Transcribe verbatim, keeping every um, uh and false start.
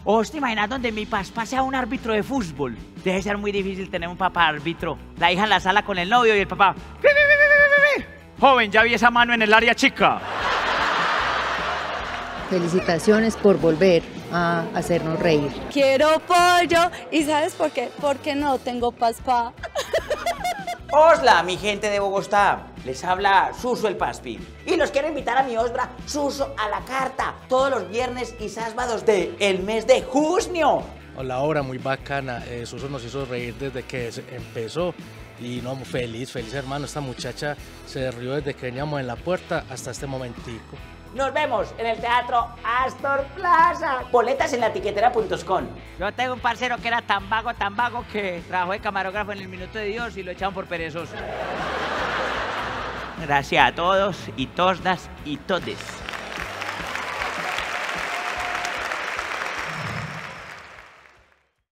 ¿O te imaginas donde mi papá sea un árbitro de fútbol? Debe ser muy difícil tener un papá árbitro. La hija en la sala con el novio y el papá. Joven, ya vi esa mano en el área chica. Felicitaciones por volver a hacernos reír. Quiero pollo. ¿Y sabes por qué? Porque no tengo paspa. Osla, mi gente de Bogotá. Les habla Suso el Paspi. Y los quiero invitar a mi Osbra Suso a la carta. Todos los viernes y sábados del mes de junio. La obra muy bacana. Eh, Suso nos hizo reír desde que empezó. Y no, feliz, feliz hermano. Esta muchacha se rió desde que veníamos en la puerta hasta este momentico. Nos vemos en el Teatro Astor Plaza. Boletas en la tiquetera punto com. Yo tengo un parcero que era tan vago, tan vago que trabajó de camarógrafo en El Minuto de Dios y lo echaron por perezoso. Gracias a todos y todas y todes.